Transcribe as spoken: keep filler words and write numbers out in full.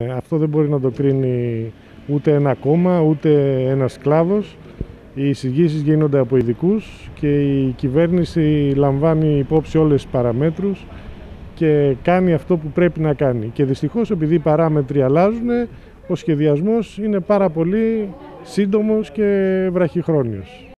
Αυτό δεν μπορεί να το κρίνει ούτε ένα κόμμα, ούτε ένας κλάδος. Οι εισηγήσεις γίνονται από ειδικούς και η κυβέρνηση λαμβάνει υπόψη όλες τις παραμέτρους και κάνει αυτό που πρέπει να κάνει. Και δυστυχώς, επειδή οι παράμετροι αλλάζουν, ο σχεδιασμός είναι πάρα πολύ σύντομος και βραχυχρόνιος.